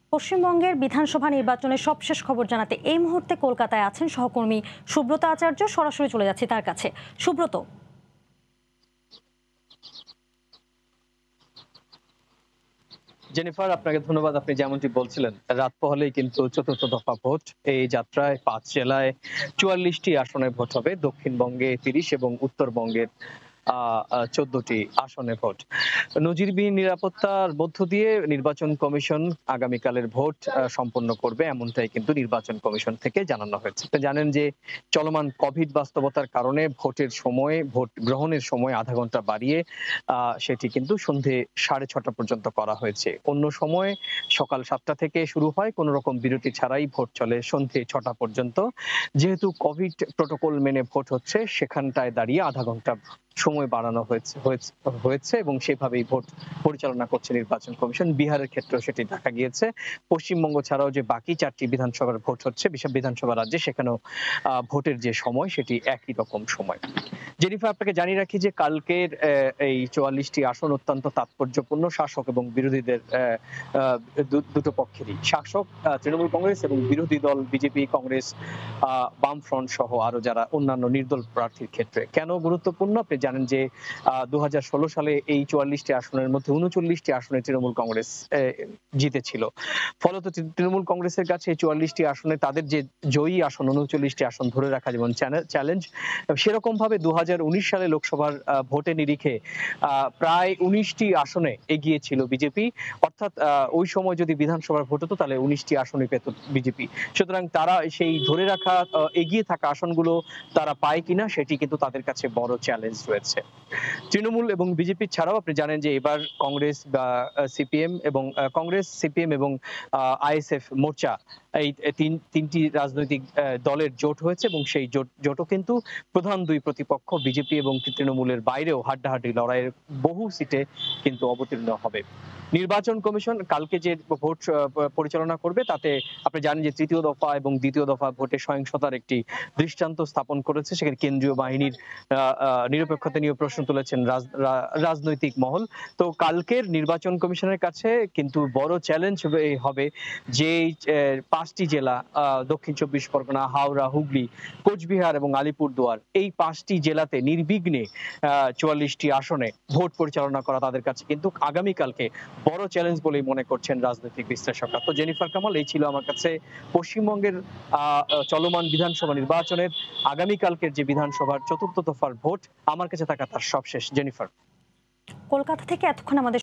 পশ্চিমবঙ্গের বিধানসভা নির্বাচনের সবশেষ খবর জানাতে এই মুহূর্তে কলকাতায় আছেন সহকর্মী সুব্রত আচার্য। সরাসরি চলে যাচ্ছি তার কাছে। সুব্রত, জেনিফার, আপনাকে ধন্যবাদ। আপনি যেমনটি বলছিলেন, রাত পোহালেই কিন্তু চতুর্থ দফা ভোট। এই যাত্রায় ৫ জেলায় ৪৪টি আসনে ভোট হবে। দক্ষিণবঙ্গে ৩০ এবং উত্তরবঙ্গের ১৪টি আসনে ভোট। নজিরবিহীন নিরাপত্তার মধ্য দিয়ে নির্বাচন কমিশন আগামীকালের ভোট সম্পন্ন করবে, এমনটাই কিন্তু নির্বাচন কমিশন থেকে জানানো হয়েছে। আপনি জানেন যে চলমান কোভিড বাস্তবতার কারণে ভোট গ্রহণের সময় আধা ঘন্টা বাড়িয়ে সেটি কিন্তু সন্ধে ৬:৩০ পর্যন্ত করা হয়েছে। অন্য সময় সকাল ৭টা থেকে শুরু হয়, কোনো রকম বিরতি ছাড়াই ভোট চলে সন্ধে ৬টা পর্যন্ত। যেহেতু কোভিড প্রটোকল মেনে ভোট হচ্ছে, সেখানটায় দাঁড়িয়ে আধা ঘন্টা সময় বাড়ানো হয়েছে এবং সেভাবেই ভোট পরিচালনা করছে নির্বাচন কমিশন। বিহারের ক্ষেত্রেও সেটি দেখা গিয়েছে। পশ্চিমবঙ্গ ছাড়াও যে বাকি ৪টি বিধানসভার ভোট হচ্ছে, বিশাল বিধানসভা রাজ্যে, সেখানেও ভোটের যে সময় সেটি একই রকম সময়। জেনিফার, আপনাকে জানিয়ে রাখি যে কালকের এই ৪৪টি আসন অত্যন্ত তাৎপর্যপূর্ণ শাসক এবং বিরোধীদের দুটো পক্ষেরই। শাসক তৃণমূল কংগ্রেস এবং বিরোধী দল বিজেপি, কংগ্রেস, বামফ্রন্ট সহ আরো যারা অন্যান্য নির্দল প্রার্থীর ক্ষেত্রে। কেন গুরুত্বপূর্ণ? আপনি জানেন যে ২০১৬ সালে এই ৪৪টি আসনের মধ্যে ৩৯টি আসনে তৃণমূল কংগ্রেস জিতেছিল। ফলত তৃণমূল কংগ্রেসের কাছে এই ৪৪টি আসনে তাদের যে জয়ী আসন ৩৯টি আসন ধরে রাখা যেমন চ্যালেঞ্জ, সেরকম ভাবে ২০১৯ সালে লোকসভার ভোটে নিরিখে প্রায় ১৯টি আসনে এগিয়ে ছিল বিজেপি। অর্থাৎ ওই সময় যদি বিধানসভার ভোট হতো তাহলে ১৯টি আসনই পেত বিজেপি। সুতরাং তারা সেই ধরে রাখা এগিয়ে থাকা আসনগুলো তারা পায় কিনা, সেটি কিন্তু তাদের কাছে বড় চ্যালেঞ্জ রয়েছে। তৃণমূল এবং বিজেপি ছাড়াও আপনি জানেন যে এবার কংগ্রেস, সিপিএম এবং আইএসএফ মোর্চা, এই তিনটি রাজনৈতিক দলের জোট হয়েছে এবং সেই জোটও কিন্তু প্রধান দুই প্রতিপক্ষ বিজেপি এবং তৃণমূলের বাইরেও হাড্ডাহাড্ডি লড়াইয়ের বহু সিটে কিন্তু অবতীর্ণ হবে। নির্বাচন কমিশন কালকে যে ভোট পরিচালনা করবে, তাতে আপনি জানেন যে তৃতীয় দফা এবং দ্বিতীয় দফা ভোটে সহিংসতার একটি দৃষ্টান্ত স্থাপন করেছে। সেখানে কেন্দ্রীয় বাহিনীর নিরপেক্ষতা নিয়ে প্রশ্ন তুলেছেন রাজনৈতিক মহল। তো কালকের নির্বাচন কমিশনের কাছে কিন্তু বড় চ্যালেঞ্জ হবে যে ৫টি জেলা, দক্ষিণ ২৪ পরগনা, হাওড়া, হুগলি, কোচবিহার এবং আলিপুরদুয়ার, এই ৫টি জেলাতে নির্বিঘ্নে ৪৪টি আসনে ভোট পরিচালনা করা তাদের কাছে কিন্তু আগামীকালকে বড় চ্যালেঞ্জ বলেই মনে করছেন রাজনৈতিক বিশ্লেষকরা। তো জেনিফার কামাল, এই ছিল আমার কাছে পশ্চিমবঙ্গের চলমান বিধানসভা নির্বাচনের আগামীকালকের যে বিধানসভার চতুর্থ দফার ভোট, আমার কাছে থাকা তার সবশেষ। জেনিফার, কলকাতা থেকে এতক্ষণ আমাদের